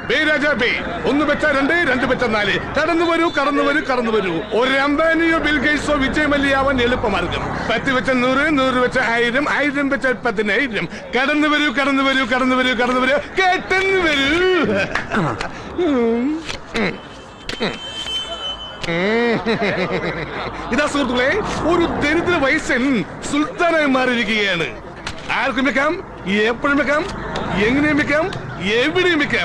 ഒന്ന് വെച്ച രണ്ട്, രണ്ട് വെച്ച നാല്. കടന്നു വരൂ, കടന്നു വരൂ, കടന്നു വരൂ. ഒരു അംബാനിയോ ബിൽഗേറ്റ്സോ വിജയ് മല്യാവൻ എളുപ്പമാർഗം. 10 വെച്ച 100, 100 വെച്ച 1000, 1000 വെച്ച 10,000. കടന്നു വരൂ, കടന്നു വരൂ, കടന്നു വരൂ, കടന്നു വരൂ, കേട്ടെന്ന് വരൂ. ഇതാ സുഹൃത്തുക്കളെ, ഒരു ദരിദ്ര വയസ്സൻ സുൽത്താനായി മാറിയിരിക്കുകയാണ്. ആർക്കും വെക്കാം, എപ്പോഴും വെക്കാം, എങ്ങനെയും വെക്കാം, എവിടെയും വെക്കാം.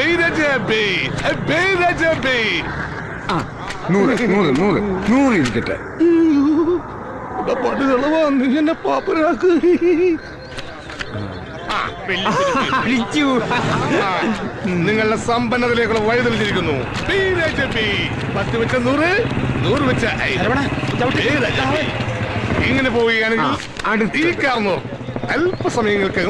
എന്നെ പാപ്പരാക്ക്. നിങ്ങളുടെ സമ്പന്നതയിലേക്കുള്ള വഴി തെളിഞ്ഞിരിക്കുന്നു. 10 വെച്ച 100, 100 വെച്ച 1000. ഇങ്ങനെ പോവുകയാണെങ്കിൽ ഈ കാർന്നോർ അല്പസമയങ്ങൾക്കകം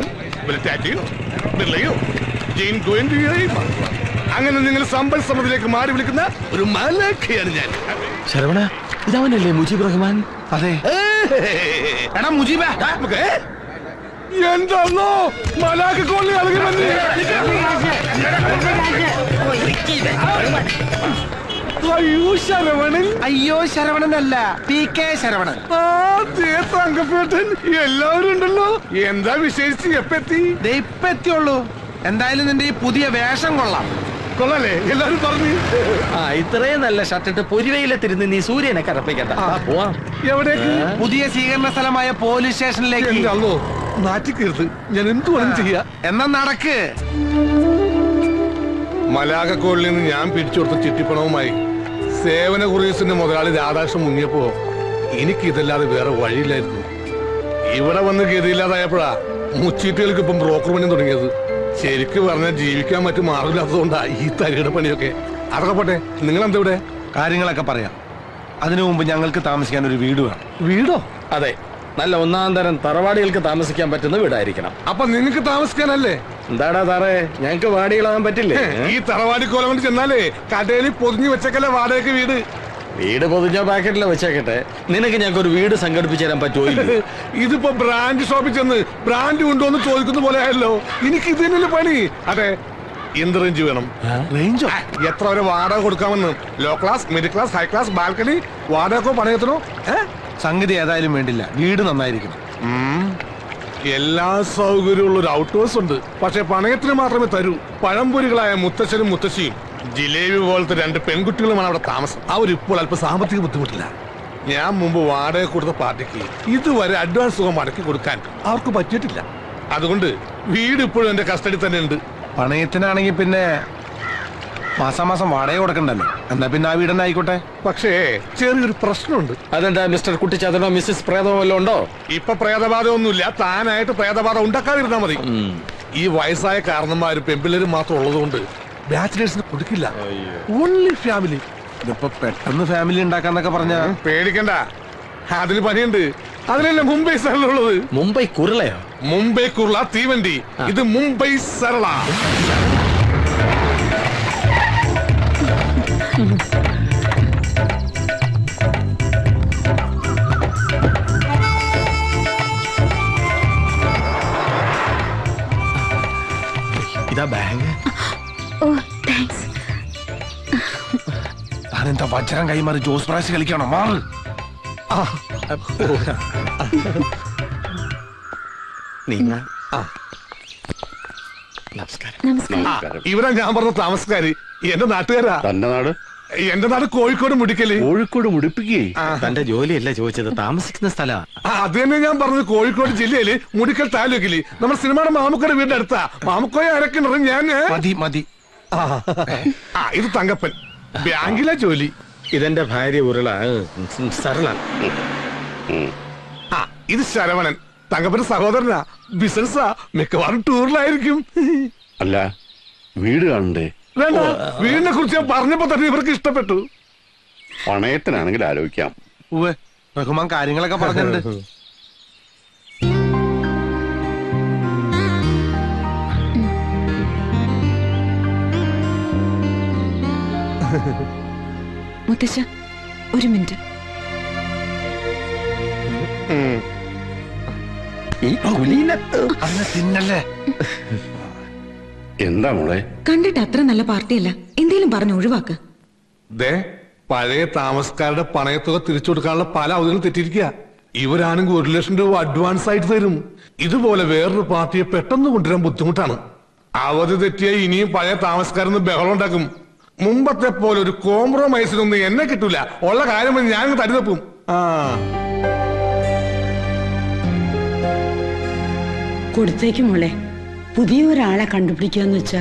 അങ്ങനെ നിങ്ങൾ സമ്പൽ സമൃദ്ധിയിലേക്ക് മാറി വിളിക്കുന്ന ഒരു മലക്കയാണ് ഞാൻ. ശരവണ, ഇതവനല്ലേ മുജീബ് റഹ്മാൻ? അതെ. എടാ മുജീബ, എന്താണോ മലാക്ക് കോളി അളകി വന്ന്. അയ്യോ ശരവണൻ. അയ്യോ ശരവണനല്ല, PK ശരവണൻ. തങ്കപ്പേട്ടൻ, എല്ലാവരും ഉണ്ടല്ലോ. എന്താ വിശേഷിച്ച് എപ്പെത്തി? ഇപ്പൊ എത്തിയുള്ളൂ. എന്തായാലും നിന്റെ ഈ പുതിയ വേഷം കൊള്ളാം. കൊള്ളാലേ? എല്ലാരും പറഞ്ഞു. ഇത്രയും നല്ല ഷർട്ടിട്ട് പൊരിവയിലെത്തിരുന്ന് നീ സൂര്യനെ കറപ്പിക്കണ്ട. പോവാം. എവിടേക്ക്? പുതിയ സ്വീകരണ സ്ഥലമായ പോലീസ് സ്റ്റേഷനിലേക്ക്. നാറ്റിക്കരുത്, ഞാൻ എന്തു വേണം ചെയ്യാ. എന്നാ നടക്ക്. മലാകക്കോളിൽ നിന്ന് ഞാൻ പിടിച്ചു കൊടുത്ത ചിട്ടിപ്പണവുമായി സേവന കുറീസിന്റെ മുതലാളി രാധാകൃഷ്ണൻ മുങ്ങിയപ്പോ എനിക്ക് ഇതല്ലാതെ വേറെ വഴിയില്ലായിരുന്നു. ഇവിടെ വന്ന് ഗതിയില്ലാതായപ്പോഴാ മുച്ചീട്ടുകൾക്ക് ഇപ്പം ബ്രോക്കർ പണി തുടങ്ങിയത്. ശരിക്ക് പറഞ്ഞാൽ ജീവിക്കാൻ മറ്റു മാർഗമില്ലാത്തതുകൊണ്ടാ ഈ തരികിട പണിയൊക്കെ. അതൊക്കെ പോട്ടെ, നിങ്ങൾ എന്താ ഇവിടെ? കാര്യങ്ങളൊക്കെ പറയാം. അതിനു മുമ്പ് ഞങ്ങൾക്ക് താമസിക്കാൻ ഒരു വീട് വേണം. വീടോ? അതെ, നല്ല ഒന്നാം തരം തറവാടികൾക്ക് താമസിക്കാൻ പറ്റുന്ന വീടായിരിക്കണം. അപ്പൊ നിങ്ങൾക്ക് താമസിക്കാനല്ലേ? എന്താടാ സാറേ, ഞങ്ങക്ക് വാടികളാകാൻ പറ്റില്ലേ? ഈ തറവാടി കോലം കൊണ്ട് ചെന്നാലേ കടയിൽ പൊതിഞ്ഞു വെച്ചേക്കല്ലേ വാടകയ്ക്ക് വീട്. വീട് പൊതിഞ്ഞ പാക്കറ്റില് വെച്ചേക്കട്ടെ, നിനക്ക് ഞങ്ങൾക്ക് ഒരു വീട് സംഘടിപ്പിച്ചു തരാൻ പറ്റുമോ? ഇതിപ്പോ ബ്രാൻഡ് ഷോപ്പിൽ ചെന്ന് ബ്രാൻഡ് കൊണ്ടുവന്ന് ചോദിക്കുന്ന പോലെ ആയല്ലോ. എനിക്ക് ഇത് തന്നെയല്ലേ പണി. അതെ, എന്ത് റേഞ്ച് വേണം? റേഞ്ചോ? എത്ര വരെ വാടക കൊടുക്കാമെന്ന്? Low class, middle class, high class, balcony, വാടകക്കോ പണയത്തിനോ? സംഗതി ഏതായാലും വേണ്ടില്ല, വീട് നന്നായിരിക്കണം. എല്ലാ സൗകര്യമുള്ള ഒരു ഔട്ട് ഹൗസ് ഉണ്ട്, പക്ഷെ പണയത്തിന് മാത്രമേ തരൂ. പഴംപൊരികളായ മുത്തശ്ശനും മുത്തശ്ശിയും ജിലേബി പോലത്തെ 2 പെൺകുട്ടികളുമാണ് അവിടെ താമസം. അവരിപ്പോൾ അല്പം സാമ്പത്തിക ബുദ്ധിമുട്ടില്ല. ഞാൻ മുമ്പ് വാടക കൊടുത്ത പാർട്ടിക്ക് ഇതുവരെ അഡ്വാൻസ് തുക മടക്കി കൊടുക്കാൻ അവർക്ക് പറ്റിയിട്ടില്ല. അതുകൊണ്ട് വീട് ഇപ്പോഴും എന്റെ കസ്റ്റഡി തന്നെ ഉണ്ട്. പണയത്തിനാണെങ്കിൽ പിന്നെ മാസാമാസം വാടക കൊടുക്കണ്ടല്ലോ. എന്നാ പിന്നെ ആ വീടന്നെ ആയിക്കോട്ടെ. പക്ഷേ ചെറിയൊരു പ്രശ്നമുണ്ട്. അതെന്താ മിസ്റ്റർ കുട്ടിച്ചാത്തനോ മിസ്സിസ് പ്രേതമോ വല്ലതും ഉണ്ടോ? ഇപ്പൊ പ്രേതബാധമൊന്നുമില്ല. താനായിട്ട് പ്രേതബാധ ഉണ്ടാക്കാതിരുന്നാ മതി. ഈ വയസ്സായ കാരണന്മാരും പെമ്പിള്ളേരും മാത്രം ഉള്ളതുകൊണ്ട് ബാച്ചിലേഴ്സിന് കൊടുക്കില്ല. Only family. ഇതിപ്പോ പെട്ടെന്ന് ഫാമിലി ഉണ്ടാക്കാന്നൊക്കെ പറഞ്ഞ പേടിക്കണ്ട, അതിന് പണിയുണ്ട്. അതിനല്ലേ മുംബൈ സരള ഉള്ളത്. മുംബൈ കുരുളയോ? മുംബൈ കുരുള തീവണ്ടി. ഇത് മുംബൈ സരള. ഇതാ ബാഗ്. ഓ താങ്ക്സ്. താനെന്താ വജ്രം കൈമാറി ജോസ് പ്രാശ് കളിക്കണോ? മാറ്. നമസ്കാരം. ഇവിടെ ഞാൻ പറഞ്ഞ താമസക്കാര് എന്റെ നാട്ടുകാരാ. തന്റെ നാട്? എന്റെ നാട് കോഴിക്കോട് മുടിക്കല്. കോഴിക്കോട് മുടിപ്പിക്കേ? തന്റെ ജോലിയല്ല ചോദിച്ചത്, താമസിക്കുന്ന സ്ഥലം. അത് തന്നെ ഞാൻ പറഞ്ഞത്. കോഴിക്കോട് ജില്ലയില് മുടിക്കൽ താലൂക്കില് നമ്മുടെ സിനിമയുടെ മാമുക്കോയുടെ വീടിന്റെ അടുത്താ. മാമുക്കോയെ അരക്കിണറും ഞാൻ. മതി മതി. ഇത് തങ്കപ്പൻ, ബാങ്കിലെ ജോലി. ഇതെന്റെ ഭാര്യ ഉരുള, സരള. ഇത് ശരവണൻ, തങ്കപ്പന്റെ സഹോദരനാ. ബിസിനസ്സാ, മിക്കവാറും ടൂറിലായിരിക്കും. അല്ല, വീട് കാണണ്ടേ? വേണ്ട, വീടിനെ കുറിച്ച് ഞാൻ പറഞ്ഞപ്പോ തന്നെ ഇവർക്ക് ഇഷ്ടപ്പെട്ടു. പണയത്തിനാണെങ്കിൽ ആലോചിക്കാം. റഹ്മാൻ കാര്യങ്ങളൊക്കെ പറഞ്ഞിട്ടുണ്ട്. മുത്തശ്ശ, ഒരു മിനിറ്റ്. അതിനെ തിന്നല്ലേ? എന്താ മോളെ? കണ്ടിട്ട് അത്ര നല്ല പാർട്ടിയല്ല, എന്തേലും പറഞ്ഞ് ഒഴിവാക്ക്. ദേ പഴയ താമസക്കാരുടെ പണയത്തുക തിരിച്ചു കൊടുക്കാനുള്ള പല അവധികളും തെറ്റിയിരിക്കുക. ഇവരാണെങ്കിൽ 1 ലക്ഷം രൂപ അഡ്വാൻസ് ആയിട്ട് തരും. ഇതുപോലെ വേറൊരു പാർട്ടിയെ പെട്ടെന്ന് കൊണ്ടുവരാൻ ബുദ്ധിമുട്ടാണ്. അവധി തെറ്റിയ ഇനിയും പഴയ താമസക്കാരെന്ന് ബഹളം ഉണ്ടാക്കും. മുമ്പത്തെ പോലെ ഒരു കോംപ്രമൈസിനൊന്നും എന്നെ കിട്ടൂല. ഉള്ള കാര്യം ഞാൻ തരുതപ്പും. കൊടുത്തേക്ക് മോളെ. പുതിയ ഒരാളെ കണ്ടുപിടിക്കാന്ന് വെച്ചാ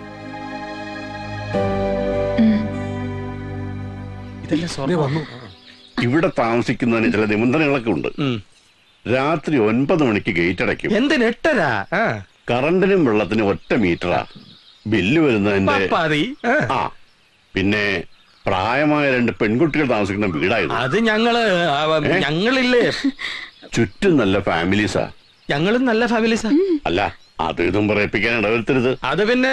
വന്നു. ഇവിടെ താമസിക്കുന്നതിന് ചില നിബന്ധനകളൊക്കെ ഉണ്ട്. രാത്രി 9 മണിക്ക് ഗേറ്റ് അടയ്ക്കും. എന്തിന് 8:30? കറണ്ടിനും വെള്ളത്തിനും 1 മീറ്ററാ. ബില്ല് വരുന്നതിന്റെ ആ പിന്നെ പ്രായമായ 2 പെൺകുട്ടികൾ താമസിക്കുന്ന വീടായിരുന്നു. അത് ഞങ്ങളില്ലേ, ചുറ്റും നല്ല ഫാമിലീസാ. ഞങ്ങളും നല്ല ഫാമിലീസാ. അല്ല അത് ഇതും പറയിപ്പിക്കാൻ ഇടവരുത്തരുത്. അത് പിന്നെ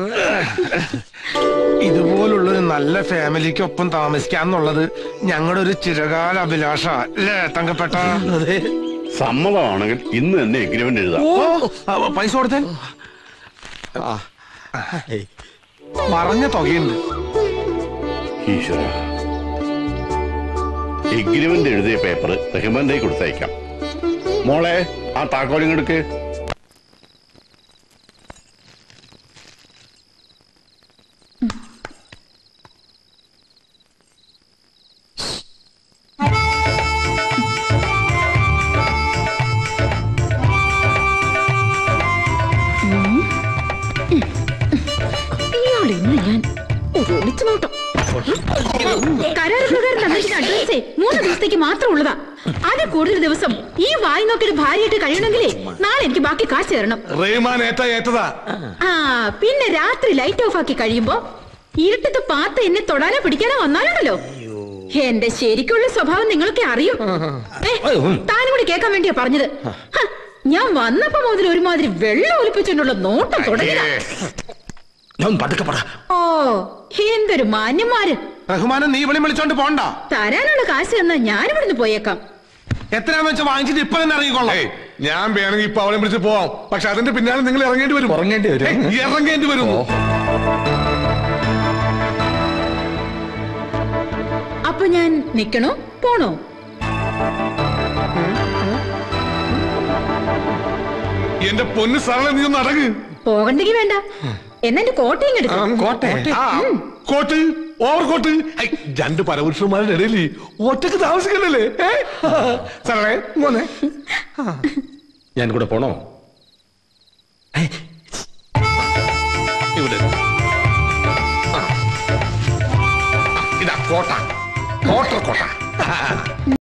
ഇതുപോലുള്ളൊരു നല്ല ഫാമിലിക്കൊപ്പം താമസിക്കാന്നുള്ളത് ഞങ്ങളുടെ ഒരു ചിരകാല അഭിലാഷ അല്ലേ തങ്കപ്പെട്ട? സമ്മതമാണെങ്കിൽ ഇന്ന് തന്നെ എഗ്രിമെന്റ് എഴുതാം. പൈസ കൊടുത്താൽ പറഞ്ഞ തുകയുണ്ട്. ഈശ്വര, എഗ്രിമെന്റ് എഴുതിയ പേപ്പർ റഹ്മാന്റെ കൊടുത്തയക്കാം. മോളെ ആ താക്കോലിങ്ങെടുക്ക്. ഞാൻ ഒളിച്ചു നോട്ടം. കരാറുകാരൻ തന്നിരിക്കുന്ന അഡ്വാൻസേ 3 ദിവസത്തേക്ക് മാത്രം ഉള്ളതാ. അതിൽ കൂടുതൽ ദിവസം ഈ വായി നോക്കിയിട്ട് ഭാര്യയായിട്ട് കഴിയണമെങ്കിലേ നാളെ എനിക്ക് ബാക്കി കാശ് തരണം. ഏറ്റതാ. ആ പിന്നെ രാത്രി ലൈറ്റ് ഓഫ് ആക്കി കഴിയുമ്പോ ഇരുട്ടത്ത് പാത്ത് എന്നെ തൊടാനോ പിടിക്കാനോ വന്നാലുണ്ടല്ലോ, എന്റെ ശരിക്കുള്ള സ്വഭാവം നിങ്ങൾക്ക് അറിയും. താനും കൂടി കേൾക്കാൻ വേണ്ടിയാ പറഞ്ഞത്. ഞാൻ വന്നപ്പോ മുതൽ ഒരുമാതിരി വെള്ളം ഒലിപ്പിച്ചുകൊണ്ടുള്ള നോട്ടം തുടങ്ങിയതാ. ഓ എന്തൊരു മാന്യന്മാര്. റഹ്മാനെ നീ വിളി വിളിച്ചോണ്ട് പോണ്ട. തരാനുള്ള കാശ് തന്നാ ഞാനിവിടുന്ന് പോയേക്കാം. എത്രയാന്ന് വെച്ചാൽ വാങ്ങിച്ചിട്ട് ഇപ്പൊ തന്നെ ഇറങ്ങിക്കൊള്ളാം. ഞാൻ വേണമെങ്കിൽ ഇപ്പൊ അവളെ വിളിച്ച് പോവാം. പക്ഷെ അതിന്റെ പിന്നാലെ നിങ്ങൾ ഇറങ്ങേണ്ടി വരും. ഇറങ്ങേണ്ടി വരും. അപ്പൊ ഞാൻ നിക്കണോ പോണോ? എന്റെ പൊന്ന് സാറേ, നീ ഒന്ന് അടങ്ങ്. പോകണ്ടെങ്കി വേണ്ട, എന്നെ കോട്ടയും എടുക്കാം. Coat overcoat. 2 പരപുരുഷന്മാരുടെ ഇടയിൽ ഒറ്റക്ക് താമസിക്കണ്ടല്ലേ സാറേ? മോനെ ഞാൻ കൂടെ പോണോ? ഇവിടെ ഇതാ കോട്ട. കോട്ട